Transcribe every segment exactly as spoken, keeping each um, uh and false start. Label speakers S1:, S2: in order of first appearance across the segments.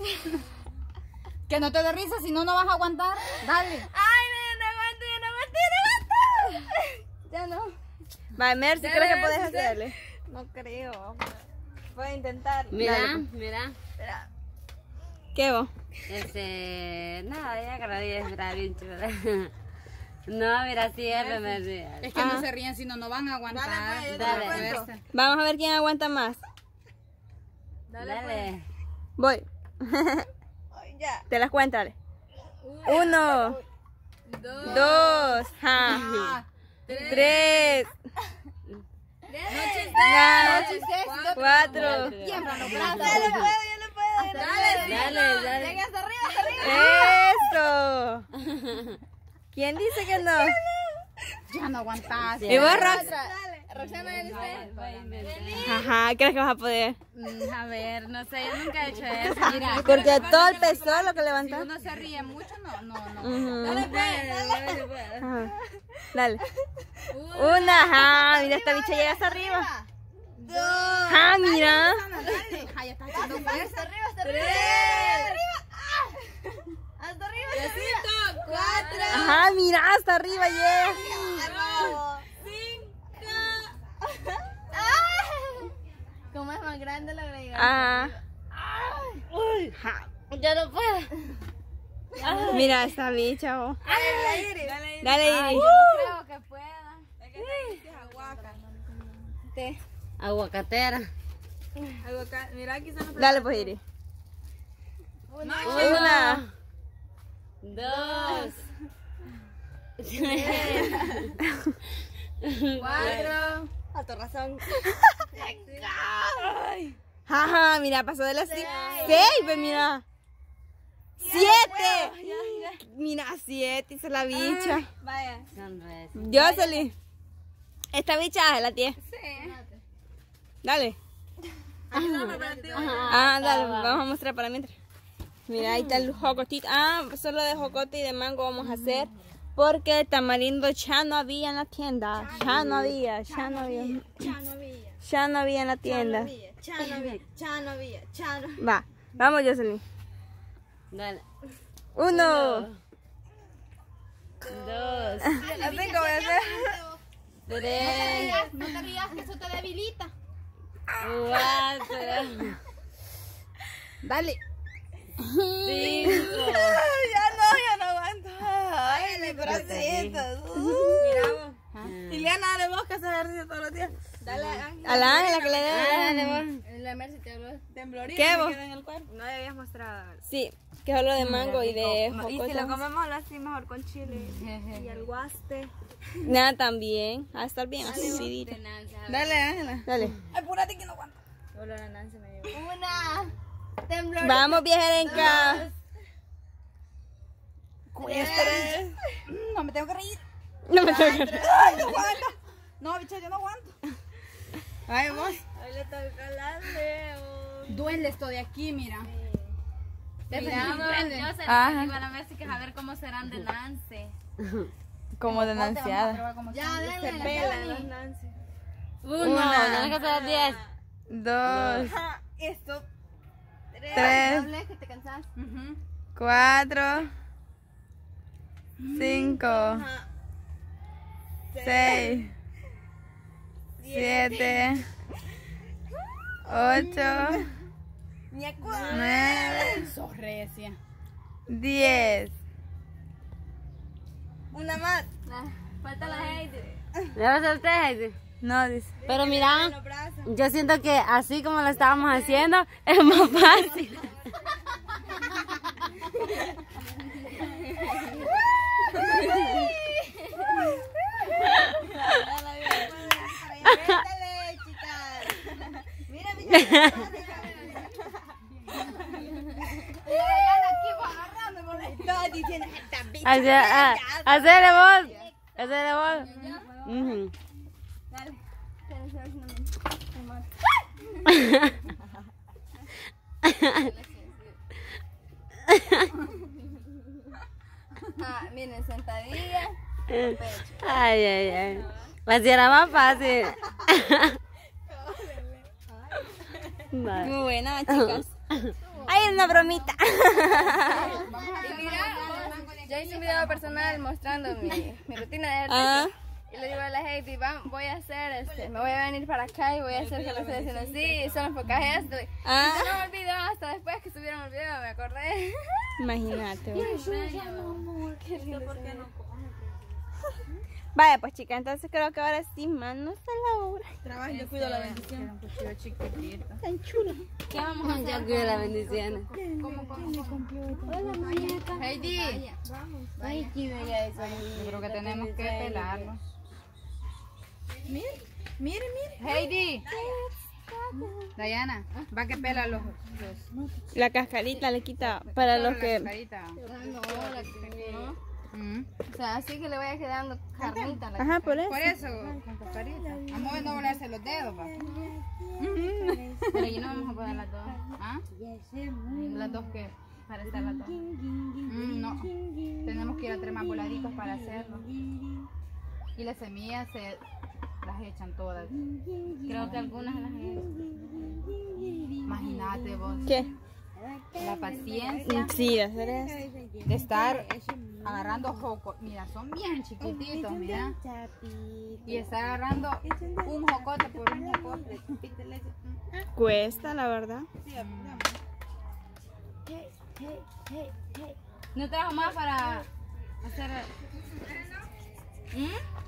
S1: Que no te dé risa, si no, no vas a aguantar. Dale.
S2: Ay, no, no aguanto, yo no aguanto, yo no aguanto. Ya no.
S3: Va, Mercy,
S2: Dale,
S3: ¿crees que puedes
S2: Mercy.
S3: hacerle?
S2: No creo. Voy a intentar.
S4: Mira,
S3: Dale, pues.
S4: mira.
S2: Espera.
S3: ¿Qué vos?
S4: Este, nada, ya que la vida es bien chula. No, mira, siempre me ríe.
S1: Es que
S3: Ah.
S1: no se ríen, si no, no van a aguantar.
S2: Dale, pues, yo te
S4: Dale.
S2: lo cuento.
S1: Fuerza.
S3: Vamos a ver quién aguanta más.
S2: Dale,
S4: Dale.
S3: Voy.
S2: Ay, ya.
S3: Te las cuento, dale. Uno,
S2: Dos.
S3: dos, ja,
S1: Ah,
S3: tres,
S2: Noches
S3: na,
S2: Noches
S3: cuatro.
S4: Cuatro.
S1: tiemblan los
S2: Ya
S1: brazos.
S2: lo puedo, ya lo puedo. Dale,
S4: Dale, dale.
S2: Venga hasta arriba, hasta arriba.
S3: Eso. ¿Quién dice que no?
S1: Ya no aguantas.
S3: ¿Y vos, Rox?
S2: Dale. Roxana, ¿eres usted?
S4: Voy a intentar.
S3: Ajá, ¿crees que vas a poder?
S4: Mm, A ver, no sé, yo nunca he hecho eso.
S1: Mira,
S3: Porque todo el peso lo que
S1: si
S3: levanta.
S1: uno se ríe mucho, no, no, no.
S3: Ujú.
S2: Dale, pues, dale.
S3: Ajá. Dale. Una, ajá. Mira, esta bicha llega hasta arriba.
S2: Dos.
S3: Ajá, mira.
S1: Ay, ya estás haciendo fuerza.
S2: Hasta arriba, hasta arriba.
S1: Tres.
S2: Hasta arriba, hasta arriba. Cuatro.
S3: Ajá, mira, hasta arriba llega.
S2: Cinco. Como es más grande la agregar.
S3: Ajá.
S4: Ajá. Ya no puedo.
S3: Mira esta bicha, oh.
S2: Dale, Iris. Dale, Iris.
S3: Dale, Iris.
S1: No creo que pueda.
S2: Es que esta es aguaca. Te.
S4: Aguacatera.
S2: Aguaca. Mira, aquí están los
S3: Dale, pues, Iris.
S2: Una.
S3: Una.
S4: Dos.
S2: Cuatro. A tu razón.
S3: Ajá, mira, pasó de las seis. Seis, pues mira. Siete. Mira, siete, hizo la bicha.
S2: Vaya.
S4: Sonríe.
S3: Yo salí. Esta bicha es la tía.
S2: Sí.
S3: Dale.
S2: Aquí está preparativo.
S3: Ah, dale, vamos a mostrar para mientras. Mira, ahí está el jocotito. Ah, solo de jocote y de mango vamos a hacer. Porque el tamarindo ya no había en la tienda. Ya no había, ya no había.
S2: Chano Villa.
S3: Ya no había en la tienda.
S2: Chano Villa. Chano Villa. Chano.
S3: Va, vamos, Jocelyn.
S4: Dale.
S3: Uno.
S4: Dos.
S2: Así que voy a hacer.
S4: Tres.
S1: No te rías, que eso te debilita.
S4: Cuatro.
S3: Dale.
S4: Cinco.
S2: Ya no, ya no aguanto. Ay, mis bracitos. Mira vos. Liliana, dale vos que haces ejercicio todos los días. Dale, Ángel.
S3: A la Ángela que le
S4: Ah,
S3: dé.
S4: dale, vos.
S2: La Mercy te habló. Temblorina.
S3: ¿Qué,
S2: me
S3: vos?
S2: queda en el cuerpo. No habías mostrado.
S3: Sí, que solo de mango y de
S2: Y si lo
S3: jocote.
S2: comemos así mejor con chile y el guaste.
S3: Nada, también. Va a estar bien acidita.
S2: Dale, Ángela.
S3: Dale.
S2: Apúrate que no aguanto. Solo la Nancy me llevó. Una. Temblor.
S3: Vamos, viajerenca.
S2: Tres.
S1: No me tengo que reír.
S3: No me toques.
S1: Ay, no aguanta. No, bicha, yo no aguanto.
S2: Ay, vos. Hoy le toca la Leo.
S1: Duele esto de aquí, mira.
S4: Mira, vos, yo se
S2: Ajá.
S4: lo digo a la Mercy que a ver cómo serán de Nance.
S2: Como
S1: Vamos a probar cómo
S2: Ya,
S1: son.
S2: denle. Se pelan las Nancy.
S4: Uno.
S2: Una.
S4: No, no, que sean diez.
S2: Dos. Esto. Tres.
S1: Doble, que te cansas.
S4: Ujú.
S2: Cuatro. Cinco. Seis. Siete. Ocho. Nueve.
S1: Sos recia.
S2: Diez. Una más.
S4: Falta la Heidi. ¿Le vas a hacer usted, Heidi?
S2: No, dice.
S4: Pero mira, yo siento que así como lo estábamos haciendo, es más fácil. Hacer, ah, hacerle vos. Hacerle vos. Ujú.
S2: Ah, miren, sentadilla.
S4: Ay, ay, ay. Así era más fácil.
S3: Muy buena, chicas. Ahí ir una bromita.
S2: Y mira, yo hice un video personal mostrando mi, mi rutina de
S3: Ah.
S2: ejercicio. Y le digo a la Heidi, va, voy a hacer, este, me voy a venir para acá y voy a hacer que lo estoy haciendo así, y solo enfocás esto. Y
S3: Ah.
S2: no me olvidó, hasta después que subieron el video me acordé.
S3: Imagínate. vos.
S2: ¿Por qué no?
S3: Vaya, pues chica, entonces creo que ahora sí, manos a la obra.
S2: Trabajo, yo cuido la bendición.
S1: Un cuchillo chiquitito.
S3: Tan chulo.
S2: ¿Qué vamos a hacer?
S4: Yo cuido las bendiciones.
S2: ¿Cómo, cómo, cómo? Hola, muñeca. Heidi. Ay, qué bella esa.
S1: Yo creo que tenemos que pelarlo.
S2: Mire, mire, mire.
S1: Heidi. Diana, va que pela los... los
S3: La cascarita le quita para los
S1: la
S3: que...
S1: cascarita.
S2: No, la que no.
S1: Mm.
S2: O sea, así que le vaya quedando carnita. La
S3: Ajá, por eso.
S1: Por eso, con cascarita. Vamos a no volarse los dedos, va.
S2: Pero yo no vamos a poner las dos.
S1: ¿Ah?
S2: Las dos que para estar las dos.
S1: Mm, no. Tenemos que ir a tres más voladitos para hacerlo. Y las semillas se las echan todas.
S2: Creo que algunas las he
S1: Imagínate vos.
S3: ¿Qué?
S1: La paciencia
S3: Sí, de hacer eso.
S1: de estar agarrando joco. Mira, son bien chiquititos, mira. Y estar agarrando un jocote por un jocote.
S3: Cuesta, la verdad.
S2: No trajo más para hacer. ¿Mm?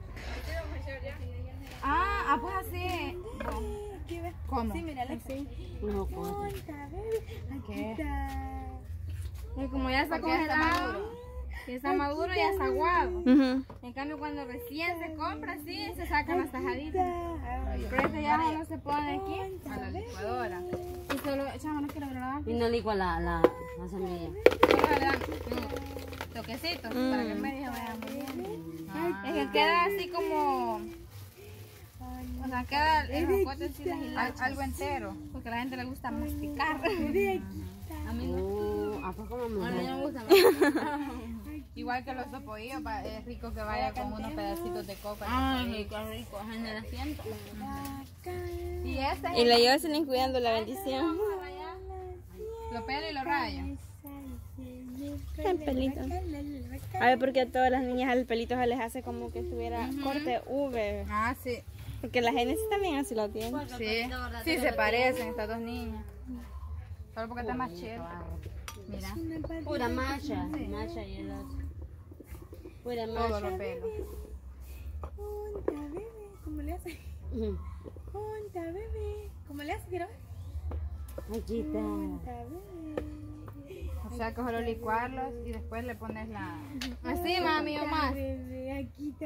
S2: Ah, ah, pues así.
S1: ¿Cómo?
S4: No, pues.
S1: ¿Qué?
S2: Y como ya está
S1: Porque ya está
S2: congelado,
S1: maduro.
S2: ya está maduro, ya está aguado.
S3: Ujú.
S2: En cambio, cuando recién se compra, sí, se sacan las tajaditas. Pero este ya no se pone aquí.
S1: A la licuadora.
S2: Y solo echamos, no quiero grabar.
S4: Y no licua la, la, la semilla.
S2: Solo le dan mm, toquecitos para que en medio vaya muy bien.
S1: Ah.
S2: Es que queda así como. O sea, queda el jocote así las
S1: Al-
S2: hilachas.
S1: algo entero.
S2: Porque a la gente le gusta masticar. A mí no.
S4: Uh, ¿a poco no
S2: A mí no me
S4: me
S2: gusta masticar.
S1: Igual que los topoillos, pa- es rico que vaya con unos pedacitos de coco.
S2: Ay, qué rico, en el asiento.
S1: Y este
S3: Y la lleva sin cuidando la bendición.
S1: lo pelo y lo rayo.
S3: El pelito. A ver, porque a todas las niñas al pelito se les hace como que estuviera corte V.
S1: Ah, sí.
S3: Porque la Génesis también así lo tiene.
S1: Sí, sí se parecen estas dos niñas. Solo porque está más chévere. Mira,
S4: Pura macha, macha y el otro. Pura
S1: todo
S4: macha.
S1: lo pelo.
S2: ¿Cómo le hace?
S4: Ujú.
S2: Junta, bebé. ¿Cómo le hace? Quiero ver.
S4: Aquí está.
S1: O sea, que solo licuarlos y después le pones la...
S2: Así, mami, o más.
S1: Venga.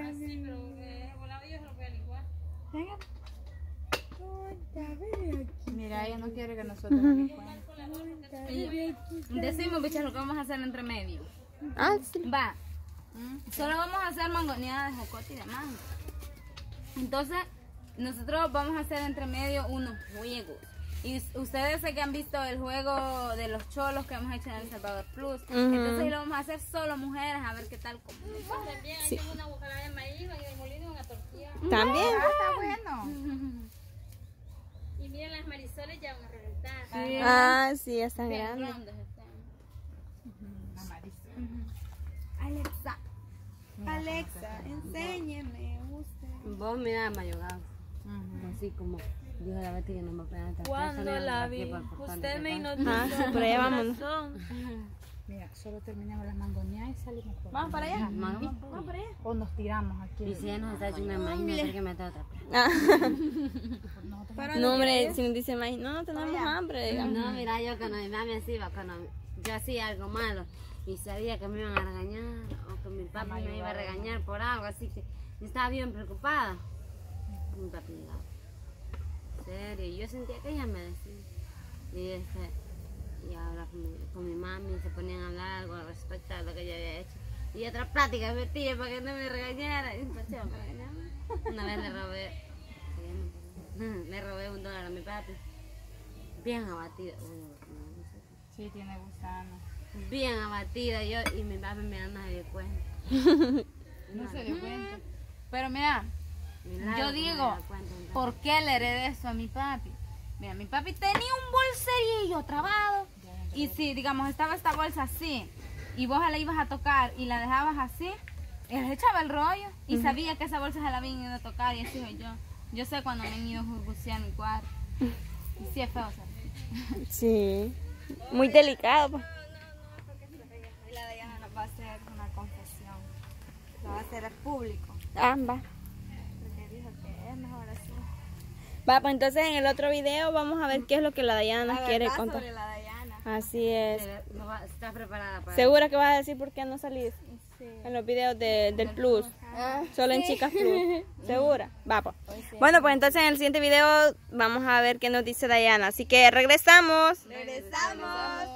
S1: Mira, ella no quiere que nosotros lo licuemos.
S2: Decimos, bichas, lo que vamos a hacer entre medio.
S3: Ah, sí.
S2: Va. Solo vamos a hacer mangoneada de jocote y de mango. Entonces, nosotros vamos a hacer entre medio unos juegos. Y us- ustedes sé que han visto el juego de los cholos que hemos hecho en El Salvador Plus. Entonces lo vamos a hacer solo mujeres, a ver qué tal. Como...
S3: Sí.
S2: Una bocada de maíz, y molino, una tortilla.
S3: También.
S1: Ah, está bueno.
S2: Y miren las marisoles ya van a reventar.
S1: Sí.
S3: Ah, sí, ya están grandes.
S2: Grandes están.
S1: Amarillo.
S2: Alexa, Alexa, enséñeme usted.
S4: Vos mira mayogado.
S1: Ujú.
S4: Así como dijo la Betty que no me apenas esta
S5: Cuando la vi, usted me hipnotizó.
S3: Ah, por allá vámonos.
S1: Mira, solo terminamos las mangoneadas y salimos por
S2: Vamos para allá.
S4: Vamos.
S2: Vamos para allá.
S1: O nos tiramos aquí.
S4: Y si ya nos está haciendo una maíz, no sé qué meter otra.
S3: Ah.
S1: Nosotros
S3: No, hombre, si nos dice más, no, no tenemos hambre, digamos.
S4: No, mira, yo cuando mi mami así iba, cuando yo hacía algo malo y sabía que me iban a regañar o que mi papi me iba a regañar por algo, así que yo estaba bien preocupada. Mi papi llegaba. En serio, y yo sentía que ella me decía. Y, este, y ahora con mi, con mi mami se ponían a hablar algo respecto a lo que yo había hecho. Y otra plática metía para que no me regañara. Y pues, yo, me regañaba. Una vez le robé, le robé un dólar a mi papi. Bien abatida. Uy, no, no sé.
S1: Sí, tiene gusano.
S4: Bien abatida yo y mi papi me no se dio cuenta.
S1: No se dio cuenta. Pero mira,
S4: Milagro
S1: yo
S4: que me
S1: digo,
S4: da cuenta, entonces.
S1: ¿por qué le heredé eso a mi papi? Mira, mi papi tenía un bolserillo trabado
S2: Y si, digamos, estaba esta bolsa así, y vos la ibas a tocar y la dejabas así, él echaba el rollo y uh-huh. sabía que esa bolsa se la habían ido a tocar, y así soy yo. Yo sé cuando me han ido a jurgucear mi cuarto. Y sí es feo, ¿sabes?
S3: Sí, muy delicado. Pues.
S1: Y la Dayana nos va a hacer una confesión. Lo va a hacer al público.
S3: Ah, va.
S1: Porque dijo que es mejor así.
S3: Va, pues entonces en el otro video vamos a ver qué es lo que la Dayana nos
S1: la
S3: quiere
S1: verdad
S3: contar.
S1: Sobre la Dayana.
S3: Así es.
S4: ¿Estás preparada para
S3: ¿Segura que vas a decir por qué no salís?
S1: Sí.
S3: En los videos de, del Plus.
S1: Ah,
S3: Solo
S1: sí.
S3: en Chicas Plus. ¿Segura? Va, pues. Bueno, pues entonces en el siguiente video vamos a ver qué nos dice Dayana. Así que regresamos.
S1: Regresamos.